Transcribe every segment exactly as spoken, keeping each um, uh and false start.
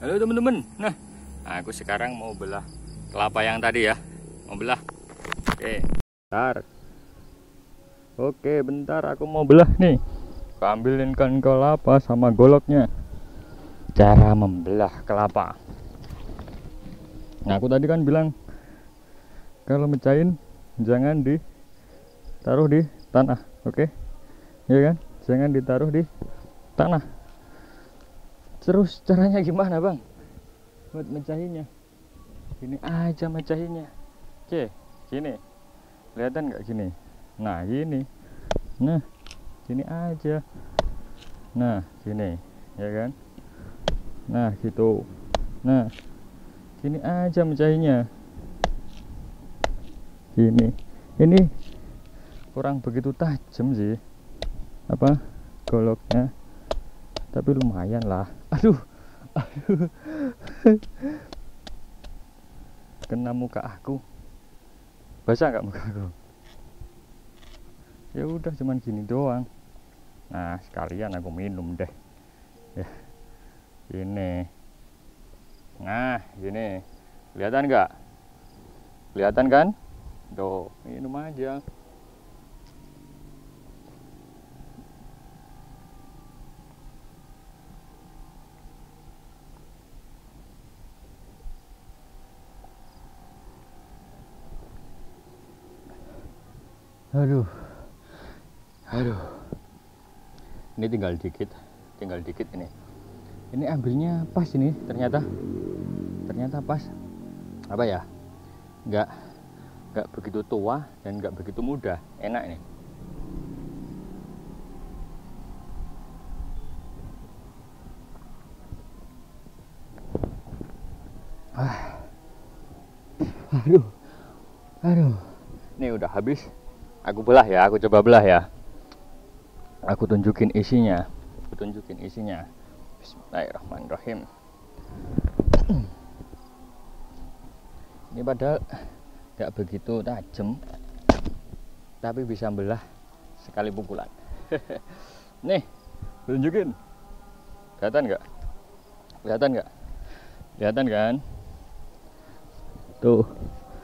Halo teman-teman. Nah, aku sekarang mau belah kelapa yang tadi ya. Mau belah. Oke, bentar. Oke, bentar aku mau belah nih. Aku ambilin kan kelapa sama goloknya. Cara membelah kelapa. Nah, aku tadi kan bilang kalau mecahin jangan ditaruh di tanah, oke? Ya kan? Jangan ditaruh di tanah. Terus caranya gimana bang buat mecahinnya? Gini aja mecahinnya. Oke, gini, kelihatan nggak gini? Nah gini, nah gini aja, nah gini, ya kan? Nah gitu, nah gini aja mecahinnya. Gini, ini kurang begitu tajam sih apa goloknya, tapi lumayan lah. Aduh, aduh, kena muka aku, basah nggak muka aku? Ya udah cuman gini doang. Nah sekalian aku minum deh ya, ini. Nah gini, kelihatan nggak? Kelihatan kan? Tuh, minum aja. Aduh, aduh, ini tinggal dikit, tinggal dikit ini. Ini ambilnya pas ini, ternyata, ternyata pas. Apa ya? Nggak, nggak begitu tua dan nggak begitu muda, enak ini. Ah. Aduh, aduh, ini udah habis. Aku belah ya, aku coba belah ya. Aku tunjukin isinya, aku tunjukin isinya. Bismillahirrahmanirrahim. Ini padahal gak begitu tajam, tapi bisa belah sekali pukulan. Nih, tunjukin. Kelihatan nggak? Kelihatan nggak? Kelihatan kan? Tuh.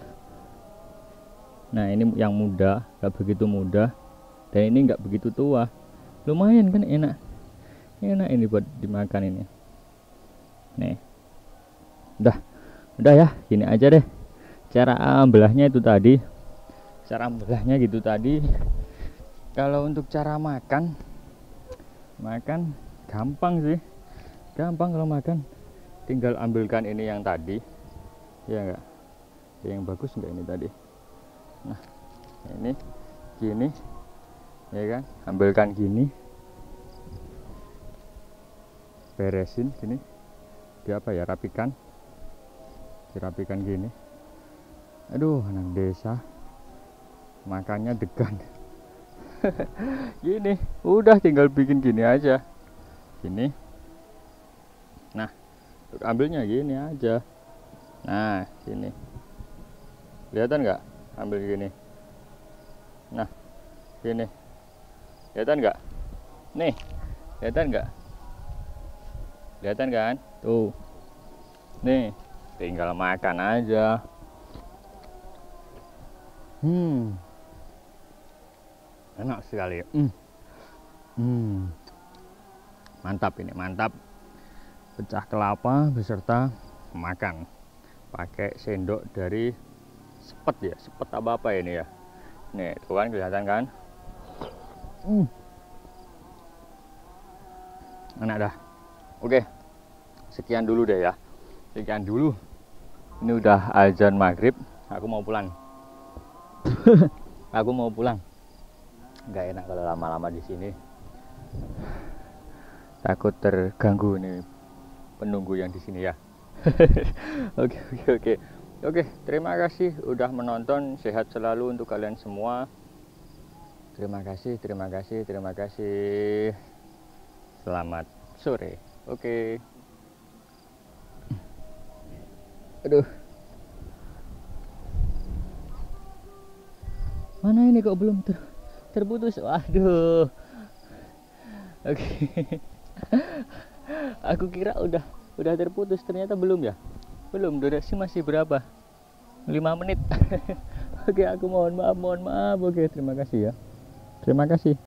Nah ini yang muda, gak begitu muda, dan ini gak begitu tua. Lumayan kan, enak, enak ini buat dimakan ini. Nih, udah, udah ya, gini aja deh. Cara belahnya itu tadi, cara belahnya gitu tadi. Kalau untuk cara makan, makan gampang sih, gampang kalau makan. Tinggal ambilkan ini yang tadi, ya enggak? Yang bagus enggak ini tadi? Nah ini gini ya kan, ambilkan gini, beresin gini, di apa ya, rapikan, dirapikan gini. Aduh anak desa makannya degan. Gini udah tinggal bikin gini aja gini. Nah untuk ambilnya gini aja. Nah gini, kelihatan nggak? Ambil gini. Nah gini, kelihatan nggak? Nih, kelihatan nggak? Kelihatan kan? Tuh, nih tinggal makan aja. Hmm, enak sekali. Hmm. Hmm. Mantap ini, mantap. Pecah kelapa beserta makan pakai sendok dari sepet ya, sepet apa apa ini ya. Nih tuh kan, kelihatan kan? Hmm. Enak dah. Oke, sekian dulu deh ya, sekian dulu. Ini udah azan maghrib, aku mau pulang. Aku mau pulang. Nggak enak kalau lama-lama di sini, takut terganggu nih penunggu yang di sini ya. Oke oke oke oke, terima kasih udah menonton. Sehat selalu untuk kalian semua. Terima kasih, terima kasih, terima kasih. Selamat sore. Oke. Aduh. Mana ini kok belum ter terputus? Waduh. Oke. Aku kira udah udah terputus, ternyata belum ya, belum. Durasi masih berapa, lima menit. Oke, aku mohon maaf, mohon maaf. Oke, terima kasih ya, terima kasih.